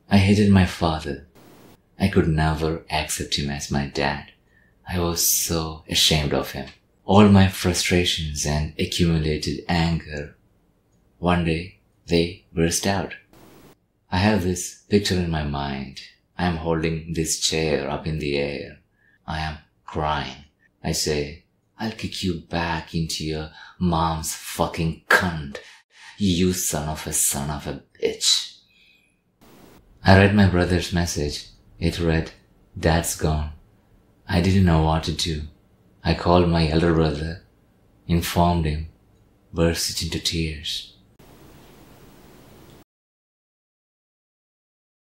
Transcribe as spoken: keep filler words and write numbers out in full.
I hated my father. I could never accept him as my dad. I was so ashamed of him. All my frustrations and accumulated anger, one day they burst out. I have this picture in my mind. I am holding this chair up in the air. I am crying. I say, I'll kick you back into your mom's fucking cunt, you son of a son of a bitch. I read my brother's message. It read, Dad's gone. I didn't know what to do. I called my elder brother, informed him, burst into tears.